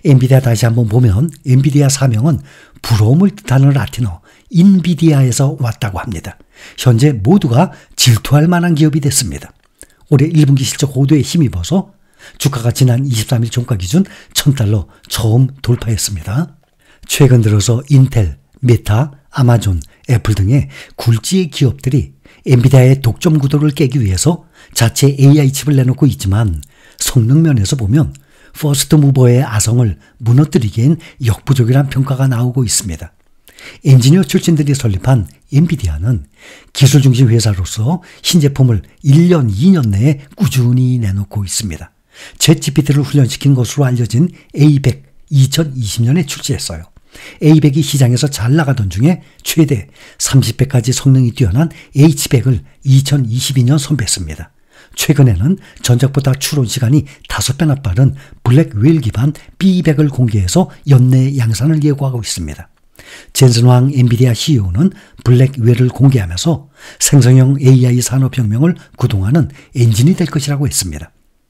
엔비디아 다시 한번 보면 엔비디아 사명은 부러움을 뜻하는 라틴어 인비디아에서 왔다고 합니다. 현재 모두가 질투할 만한 기업이 됐습니다. 올해 1분기 실적 호도에 힘입어서 주가가 지난 23일 종가 기준 $1,000 처음 돌파했습니다. 최근 들어서 인텔, 메타, 아마존, 애플 등의 굴지의 기업들이 엔비디아의 독점 구도를 깨기 위해서 자체 AI 칩을 내놓고 있지만 성능 면에서 보면 퍼스트 무버의 아성을 무너뜨리기엔 역부족이란 평가가 나오고 있습니다. 엔지니어 출신들이 설립한 엔비디아는 기술 중심 회사로서 신제품을 1년, 2년 내에 꾸준히 내놓고 있습니다. 챗GPT를 훈련시킨 것으로 알려진 A100 2020년에 출시했어요. A100이 시장에서 잘 나가던 중에 최대 30배까지 성능이 뛰어난 H100을 2022년 선보였습니다. 최근에는 전작보다 추론 시간이 5배나 빠른 블랙웰 기반 B200을 공개해서 연내 양산을 예고하고 있습니다. 젠슨 황 엔비디아 CEO는 블랙웰을 공개하면서 생성형 AI 산업혁명을 구동하는 엔진이 될 것이라고 했습니다.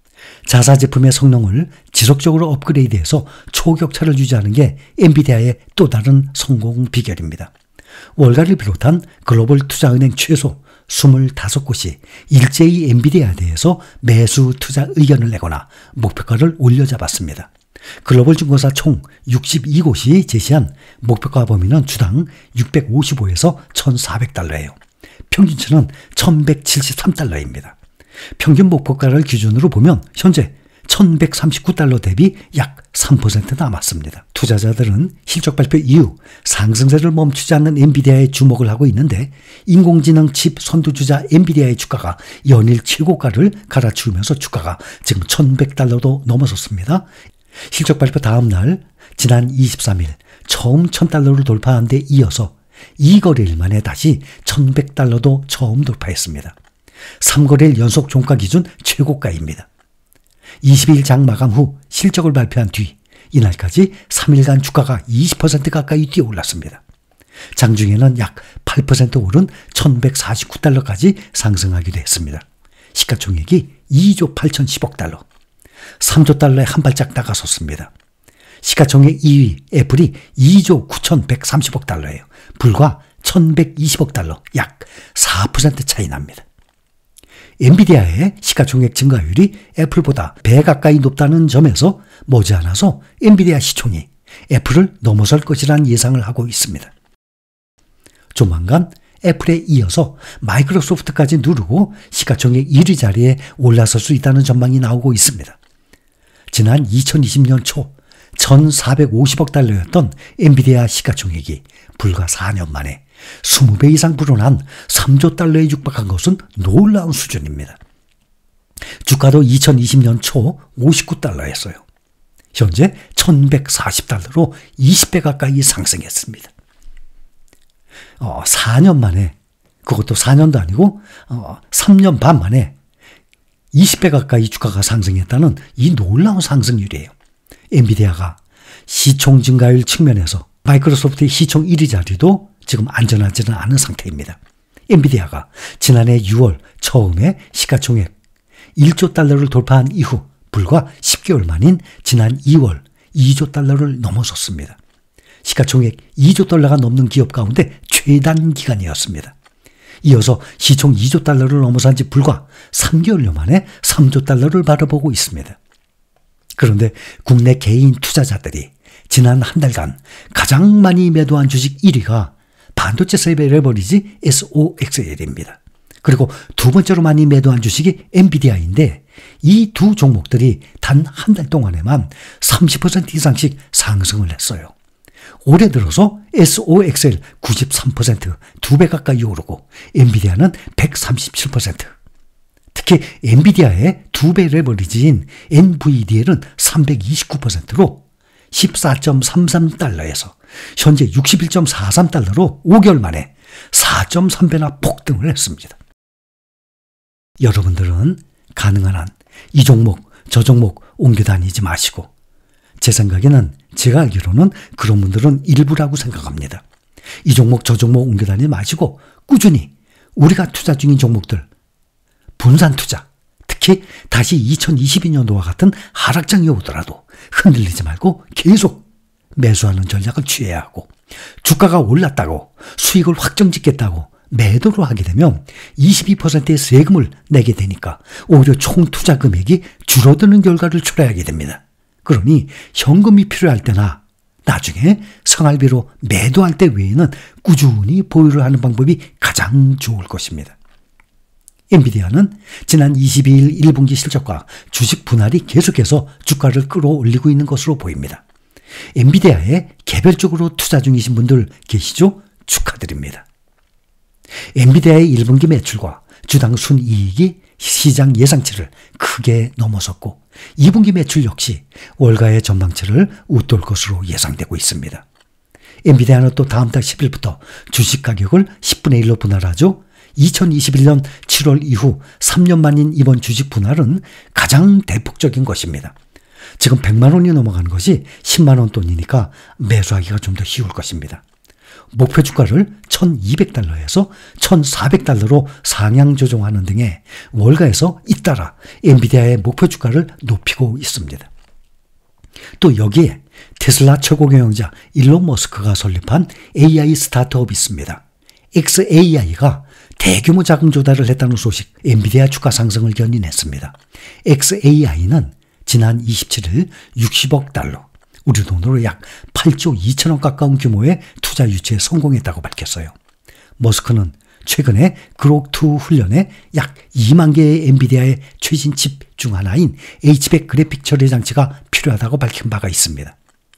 자사 제품의 성능을 지속적으로 업그레이드해서 초격차를 유지하는 게 엔비디아의 또 다른 성공 비결입니다. 월가를 비롯한 글로벌 투자은행 최소 25곳이 일제히 엔비디아에 대해서 매수 투자 의견을 내거나 목표가를 올려잡았습니다. 글로벌 증권사 총 62곳이 제시한 목표가 범위는 주당 655에서 1,400달러예요. 평균치는 1,173달러입니다. 평균 목표가를 기준으로 보면 현재 1,139달러 대비 약 3% 남았습니다. 투자자들은 실적 발표 이후 상승세를 멈추지 않는 엔비디아에 주목을 하고 있는데 인공지능 칩 선두주자 엔비디아의 주가가 연일 최고가를 갈아치우면서 주가가 지금 1,100달러도 넘어섰습니다. 실적 발표 다음 날 지난 23일 처음 1,000달러를 돌파한 데 이어서 2거래일 만에 다시 1,100달러도 처음 돌파했습니다. 3거래일 연속 종가 기준 최고가입니다. 22일 장 마감 후 실적을 발표한 뒤 이날까지 3일간 주가가 20% 가까이 뛰어올랐습니다. 장중에는 약 8% 오른 1,149달러까지 상승하기도 했습니다. 시가총액이 2조 8,010억 달러, 3조 달러에 한 발짝 다가섰습니다. 시가총액 2위 애플이 2조 9,130억 달러예요. 불과 1,120억 달러, 약 4% 차이 납니다. 엔비디아의 시가총액 증가율이 애플보다 배 가까이 높다는 점에서 머지않아서 엔비디아 시총이 애플을 넘어설 것이라는 예상을 하고 있습니다. 조만간 애플에 이어서 마이크로소프트까지 누르고 시가총액 1위 자리에 올라설 수 있다는 전망이 나오고 있습니다. 지난 2020년 초 1,450억 달러였던 엔비디아 시가총액이 불과 4년 만에 20배 이상 불어난 3조 달러에 육박한 것은 놀라운 수준입니다. 주가도 2020년 초 59달러였어요. 현재 1,140달러로 20배 가까이 상승했습니다. 4년 만에, 그것도 4년도 아니고 3년 반 만에 20배 가까이 주가가 상승했다는 이 놀라운 상승률이에요. 엔비디아가 시총 증가율 측면에서 마이크로소프트의 시총 1위 자리도 지금 안전하지는 않은 상태입니다. 엔비디아가 지난해 6월 처음에 시가총액 1조 달러를 돌파한 이후 불과 10개월 만인 지난 2월 2조 달러를 넘어섰습니다. 시가총액 2조 달러가 넘는 기업 가운데 최단 기간이었습니다. 이어서 시총 2조 달러를 넘어선 지 불과 3개월여 만에 3조 달러를 바라보고 있습니다. 그런데 국내 개인 투자자들이 지난 한 달간 가장 많이 매도한 주식 1위가 반도체 셋업의 레버리지 SOXL입니다. 그리고 두 번째로 많이 매도한 주식이 엔비디아인데 이 두 종목들이 단 한 달 동안에만 30% 이상씩 상승을 했어요. 올해 들어서 SOXL 93%, 2배 가까이 오르고 엔비디아는 137%. 특히 엔비디아의 2배 레버리지인 NVDL은 329%로 14.33달러에서 현재 61.43달러로 5개월 만에 4.3배나 폭등을 했습니다. 여러분들은 가능한 한 이 종목, 저 종목 옮겨 다니지 마시고, 제 생각에는, 제가 알기로는 그런 분들은 일부라고 생각합니다. 이 종목, 저 종목 옮겨 다니지 마시고 꾸준히 우리가 투자 중인 종목들, 분산 투자, 특히 특히 다시 2022년도와 같은 하락장이 오더라도 흔들리지 말고 계속 매수하는 전략을 취해야 하고, 주가가 올랐다고 수익을 확정짓겠다고 매도를 하게 되면 22%의 세금을 내게 되니까 오히려 총 투자 금액이 줄어드는 결과를 초래하게 됩니다. 그러니 현금이 필요할 때나 나중에 생활비로 매도할 때 외에는 꾸준히 보유를 하는 방법이 가장 좋을 것입니다. 엔비디아는 지난 22일 1분기 실적과 주식 분할이 계속해서 주가를 끌어올리고 있는 것으로 보입니다. 엔비디아에 개별적으로 투자 중이신 분들 계시죠? 축하드립니다. 엔비디아의 1분기 매출과 주당 순이익이 시장 예상치를 크게 넘어섰고 2분기 매출 역시 월가의 전망치를 웃돌 것으로 예상되고 있습니다. 엔비디아는 또 다음 달 10일부터 주식 가격을 10분의 1로 분할하죠. 2021년 7월 이후 3년 만인 이번 주식 분할은 가장 대폭적인 것입니다. 지금 100만 원이 넘어가는 것이 10만 원 돈이니까 매수하기가 좀 더 쉬울 것입니다. 목표 주가를 1200달러에서 1400달러로 상향 조정하는 등의 월가에서 잇따라 엔비디아의 목표 주가를 높이고 있습니다. 또 여기에 테슬라 최고 경영자 일론 머스크가 설립한 AI 스타트업이 있습니다. xAI가 대규모 자금 조달을 했다는 소식, 엔비디아 주가 상승을 견인했습니다. xAI는 지난 27일 60억 달러, 우리 돈으로 약 8조 2천억 가까운 규모의 투자 유치에 성공했다고 밝혔어요. 머스크는 최근에 그록2 훈련에 약 2만 개의 엔비디아의 최신 칩 중 하나인 H100 그래픽 처리 장치가 필요하다고 밝힌 바가 있습니다.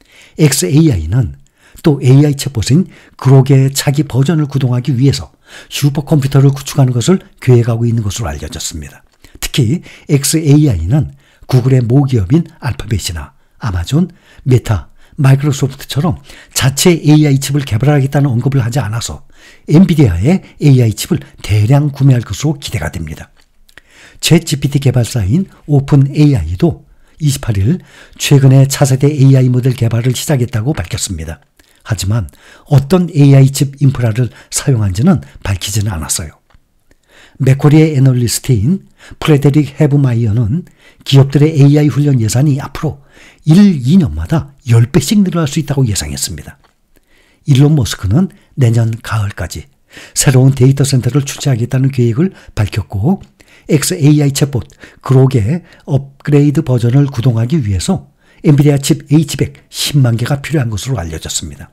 xAI는 또 AI 챗봇인 그록의 차기 버전을 구동하기 위해서 슈퍼컴퓨터를 구축하는 것을 계획하고 있는 것으로 알려졌습니다. 특히 xAI는 구글의 모기업인 알파벳이나 아마존, 메타, 마이크로소프트처럼 자체 AI 칩을 개발하겠다는 언급을 하지 않아서 엔비디아의 AI 칩을 대량 구매할 것으로 기대가 됩니다. 챗GPT 개발사인 오픈AI도 28일 최근에 차세대 AI 모델 개발을 시작했다고 밝혔습니다. 하지만 어떤 AI 칩 인프라를 사용한지는 밝히지는 않았어요. 맥쿼리의 애널리스트인 프레데릭 헤브마이어는 기업들의 AI 훈련 예산이 앞으로 1, 2년마다 10배씩 늘어날 수 있다고 예상했습니다. 일론 머스크는 내년 가을까지 새로운 데이터 센터를 출시하겠다는 계획을 밝혔고 xAI 챗봇 그록의 업그레이드 버전을 구동하기 위해서 엔비디아 칩 H100 10만 개가 필요한 것으로 알려졌습니다.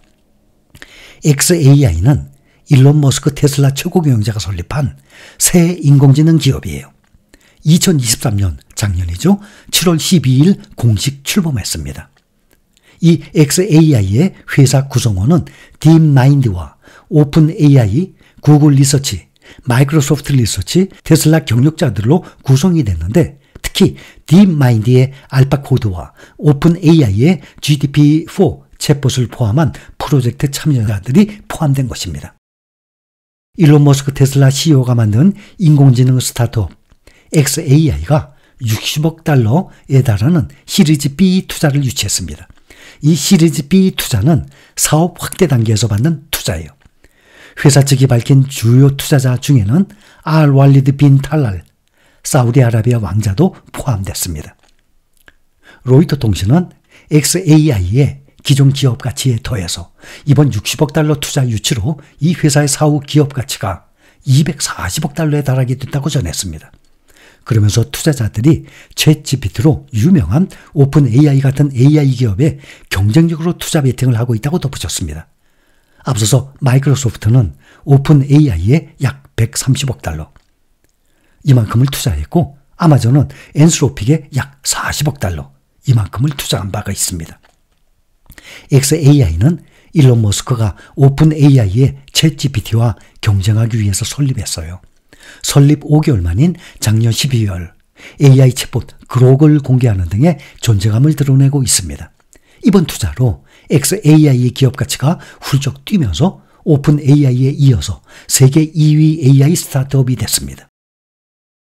xAI는 일론 머스크 테슬라 최고 경영자가 설립한 새 인공지능 기업이에요. 2023년 작년이죠. 7월 12일 공식 출범했습니다. 이 xAI의 회사 구성원은 딥마인드와 오픈AI, 구글 리서치, 마이크로소프트 리서치, 테슬라 경력자들로 구성이 됐는데 특히 딥마인드의 알파코드와 오픈AI의 GPT-4 챗봇을 포함한 프로젝트 참여자들이 포함된 것입니다. 일론 머스크 테슬라 CEO가 만든 인공지능 스타트업 xAI가 60억 달러에 달하는 시리즈 B 투자를 유치했습니다. 이 시리즈 B 투자는 사업 확대 단계에서 받는 투자예요. 회사 측이 밝힌 주요 투자자 중에는 알왈리드 빈 탈랄, 사우디아라비아 왕자도 포함됐습니다. 로이터 통신은 xAI의 기존 기업 가치에 더해서 이번 60억 달러 투자 유치로 이 회사의 사후 기업 가치가 240억 달러에 달하게 됐다고 전했습니다. 그러면서 투자자들이 챗GPT로 유명한 오픈AI 같은 AI 기업에 경쟁적으로 투자 베팅을 하고 있다고 덧붙였습니다. 앞서서 마이크로소프트는 오픈AI에 약 130억 달러, 이만큼을 투자했고 아마존은 엔스로픽에 약 40억 달러, 이만큼을 투자한 바가 있습니다. xAI는 일론 머스크가 오픈AI의 챗GPT와 경쟁하기 위해서 설립했어요. 설립 5개월 만인 작년 12월 AI 챗봇 그록을 공개하는 등의 존재감을 드러내고 있습니다. 이번 투자로 xAI의 기업 가치가 훌쩍 뛰면서 오픈AI에 이어서 세계 2위 AI 스타트업이 됐습니다.